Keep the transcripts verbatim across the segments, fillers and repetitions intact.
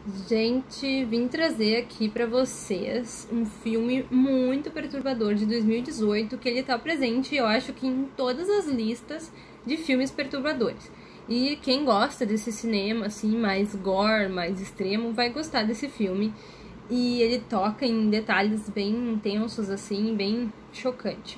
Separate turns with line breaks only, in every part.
Gente, vim trazer aqui pra vocês um filme muito perturbador de dois mil e dezoito, que ele tá presente, eu acho que em todas as listas de filmes perturbadores. E quem gosta desse cinema, assim, mais gore, mais extremo, vai gostar desse filme. E ele toca em detalhes bem intensos, assim, bem chocante.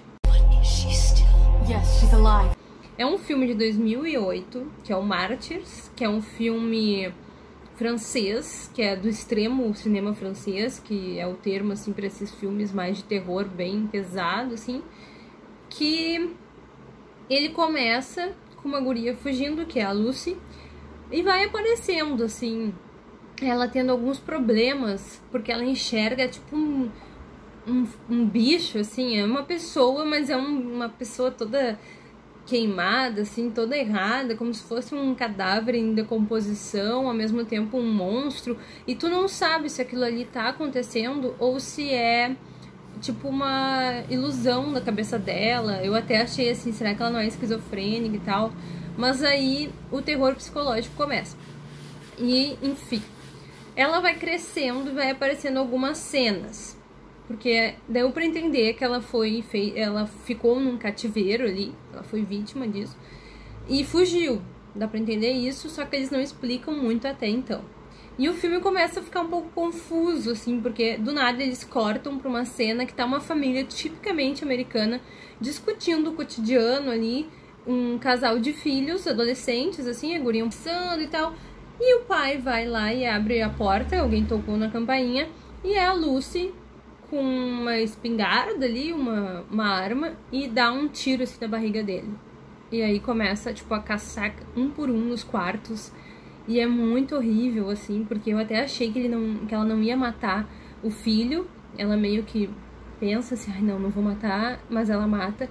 Yes, she's alive.
É um filme de dois mil e oito, que é o Martyrs, que é um filme francês, que é do extremo cinema francês, que é o termo, assim, para esses filmes mais de terror bem pesado, assim, que ele começa com uma guria fugindo, que é a Lucy, e vai aparecendo, assim, ela tendo alguns problemas, porque ela enxerga, tipo, um, um, um bicho, assim, é uma pessoa, mas é um, uma pessoa toda queimada, assim, toda errada, como se fosse um cadáver em decomposição, ao mesmo tempo um monstro, e tu não sabe se aquilo ali tá acontecendo ou se é tipo uma ilusão da cabeça dela. Eu até achei assim, será que ela não é esquizofrênica e tal? Mas aí o terror psicológico começa. E, enfim, ela vai crescendo e vai aparecendo algumas cenas. Porque deu pra entender que ela foi fei... ela ficou num cativeiro ali, ela foi vítima disso, e fugiu. Dá pra entender isso, só que eles não explicam muito até então. E o filme começa a ficar um pouco confuso, assim, porque do nada eles cortam pra uma cena que tá uma família tipicamente americana discutindo o cotidiano ali, um casal de filhos, adolescentes, assim, a guria pensando e tal, e o pai vai lá e abre a porta, alguém tocou na campainha, e é a Lucy com uma espingarda ali, uma, uma arma, e dá um tiro assim na barriga dele. E aí começa, tipo, a caçar um por um nos quartos. E é muito horrível, assim, porque eu até achei que, ele não, que ela não ia matar o filho. Ela meio que pensa assim, ai não, não vou matar, mas ela mata.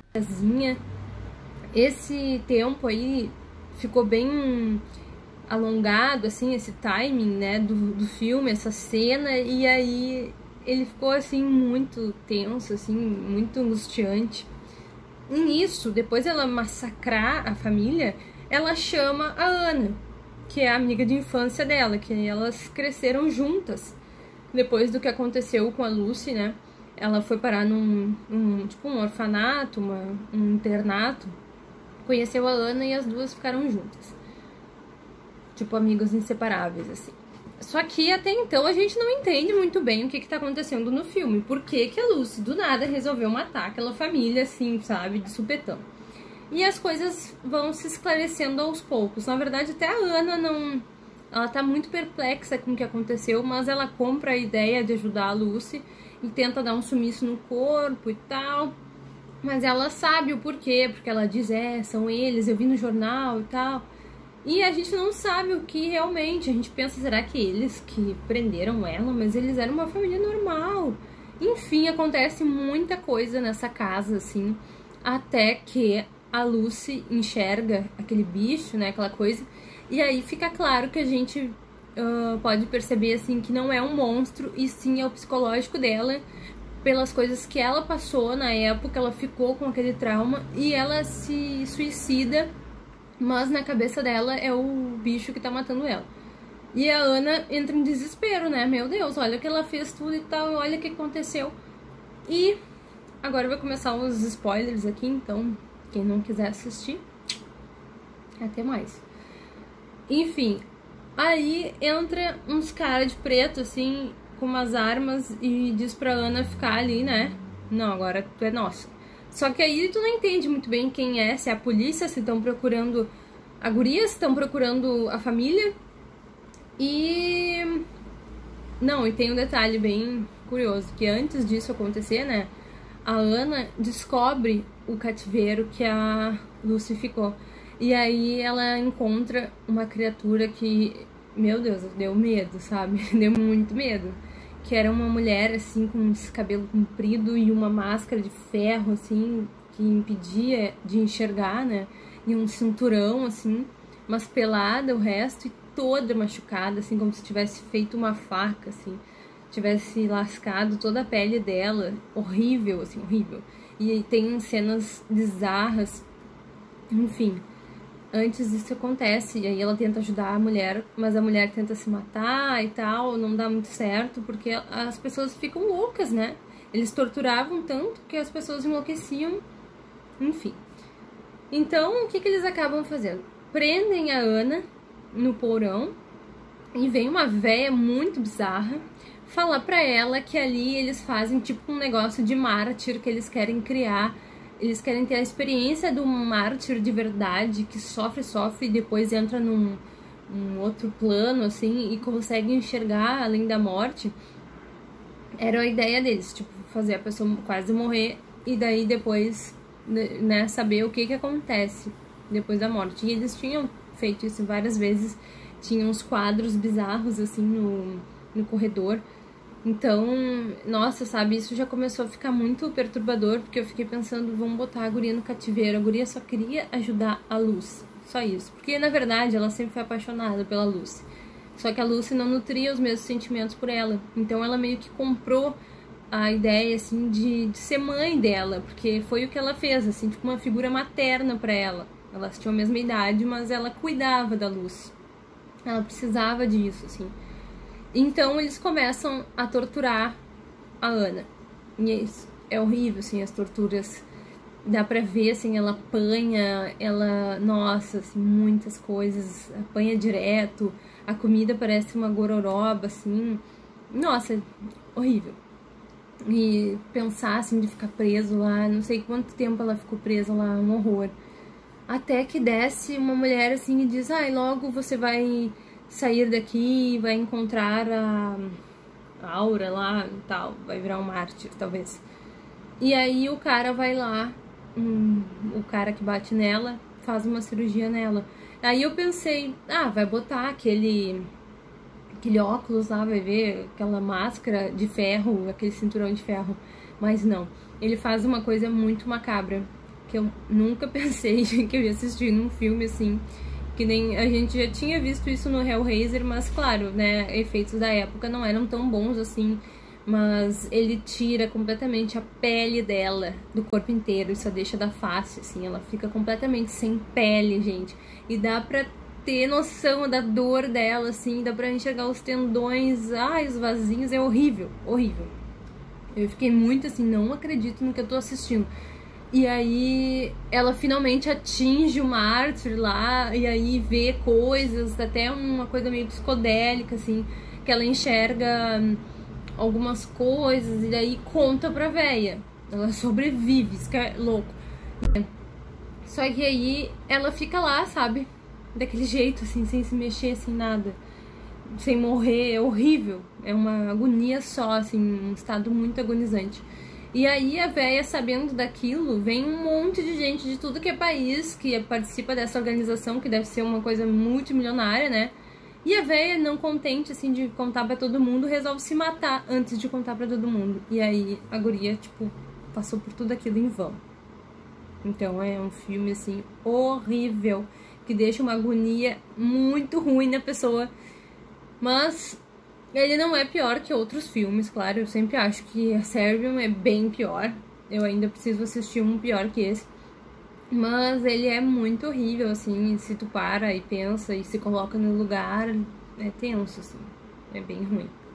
Esse tempo aí ficou bem alongado, assim, esse timing, né, do, do filme, essa cena, e aí ele ficou, assim, muito tenso, assim, muito angustiante. E nisso, depois ela massacrar a família, ela chama a Ana, que é a amiga de infância dela, que elas cresceram juntas. Depois do que aconteceu com a Lucy, né, ela foi parar num, num tipo, um orfanato, uma, um internato, conheceu a Ana e as duas ficaram juntas. Tipo, amigos inseparáveis, assim. Só que até então a gente não entende muito bem o que que tá acontecendo no filme. Por que que a Lucy do nada resolveu matar aquela família, assim, sabe, de supetão. E as coisas vão se esclarecendo aos poucos. Na verdade, até a Ana não... Ela tá muito perplexa com o que aconteceu, mas ela compra a ideia de ajudar a Lucy e tenta dar um sumiço no corpo e tal. Mas ela sabe o porquê, porque ela diz, é, são eles, eu vi no jornal e tal. E a gente não sabe o que realmente, a gente pensa, será que eles que prenderam ela? Mas eles eram uma família normal. Enfim, acontece muita coisa nessa casa, assim, até que a Lucy enxerga aquele bicho, né, aquela coisa, e aí fica claro que a gente uh, pode perceber, assim, que não é um monstro, e sim é o psicológico dela, pelas coisas que ela passou na época, ela ficou com aquele trauma, e ela se suicida, mas na cabeça dela é o bicho que tá matando ela. E a Ana entra em desespero, né? Meu Deus, olha que ela fez tudo e tal, olha o que aconteceu. E agora vai começar os spoilers aqui, então quem não quiser assistir, até mais. Enfim, aí entra uns caras de preto, assim, com umas armas e diz pra Ana ficar ali, né? Não, agora tu é nossa. Só que aí tu não entende muito bem quem é, se é a polícia, se estão procurando a guria, se estão procurando a família. E... Não, e tem um detalhe bem curioso, que antes disso acontecer, né, a Ana descobre o cativeiro que a Lucy ficou. E aí ela encontra uma criatura que, meu Deus, deu medo, sabe? Deu muito medo. Que era uma mulher, assim, com esse cabelo comprido e uma máscara de ferro, assim, que impedia de enxergar, né? E um cinturão, assim, mas pelada o resto e toda machucada, assim, como se tivesse feito uma faca, assim. Tivesse lascado toda a pele dela. Horrível, assim, horrível. E tem cenas bizarras, enfim. antes disso acontece, e aí ela tenta ajudar a mulher, mas a mulher tenta se matar e tal, não dá muito certo, porque as pessoas ficam loucas, né? Eles torturavam tanto que as pessoas enlouqueciam, enfim. Então, o que que eles acabam fazendo? Prendem a Ana no porão, e vem uma véia muito bizarra falar pra ela que ali eles fazem tipo um negócio de mártir que eles querem criar. Eles querem ter a experiência do mártir de verdade, que sofre, sofre e depois entra num um outro plano, assim, e consegue enxergar além da morte. Era a ideia deles, tipo, fazer a pessoa quase morrer e daí depois, né, saber o que que acontece depois da morte. E eles tinham feito isso várias vezes, tinham uns quadros bizarros, assim, no, no corredor. Então, nossa, sabe, isso já começou a ficar muito perturbador, porque eu fiquei pensando, vamos botar a guria no cativeiro. A guria só queria ajudar a Lucy, só isso. Porque, na verdade, ela sempre foi apaixonada pela Lucy. Só que a Lucy não nutria os mesmos sentimentos por ela. Então, ela meio que comprou a ideia, assim, de, de ser mãe dela, porque foi o que ela fez, assim, tipo uma figura materna pra ela. Elas tinham a mesma idade, mas ela cuidava da Lucy. Ela precisava disso, assim. Então, eles começam a torturar a Ana. E é, isso, é horrível, assim, as torturas. Dá pra ver, assim, ela apanha, ela... Nossa, assim, muitas coisas. Apanha direto. A comida parece uma gororoba, assim. Nossa, horrível. E pensar, assim, de ficar preso lá. Não sei quanto tempo ela ficou presa lá, um horror. Até que desce uma mulher, assim, e diz... Ai, logo você vai... sair daqui e vai encontrar a Aura lá e tal, vai virar um mártir, talvez. E aí o cara vai lá, um, o cara que bate nela, faz uma cirurgia nela. Aí eu pensei, ah, vai botar aquele, aquele óculos lá, vai ver aquela máscara de ferro, aquele cinturão de ferro. Mas não, ele faz uma coisa muito macabra, que eu nunca pensei que eu ia assistir num filme assim. Que nem a gente já tinha visto isso no Hellraiser, mas claro, né, efeitos da época não eram tão bons assim, mas ele tira completamente a pele dela do corpo inteiro e só deixa da face, assim, ela fica completamente sem pele, gente, e dá pra ter noção da dor dela, assim, dá pra enxergar os tendões, ai, os vasinhos, é horrível, horrível. Eu fiquei muito assim, não acredito no que eu tô assistindo. E aí ela finalmente atinge o mártir lá, e aí vê coisas, até uma coisa meio psicodélica, assim, que ela enxerga algumas coisas, e daí conta pra véia. Ela sobrevive, isso que é louco. Só que aí ela fica lá, sabe, daquele jeito, assim, sem se mexer, sem nada, sem morrer, é horrível. É uma agonia só, assim, um estado muito agonizante. E aí a véia, sabendo daquilo, vem um monte de gente de tudo que é país que participa dessa organização, que deve ser uma coisa multimilionária, né? E a véia, não contente, assim, de contar pra todo mundo, resolve se matar antes de contar pra todo mundo. E aí a guria, tipo, passou por tudo aquilo em vão. Então é um filme, assim, horrível, que deixa uma agonia muito ruim na pessoa. Mas... ele não é pior que outros filmes, claro. Eu sempre acho que a Serbian é bem pior. Eu ainda preciso assistir um pior que esse. Mas ele é muito horrível, assim. Se tu para e pensa e se coloca no lugar, é tenso, assim. É bem ruim.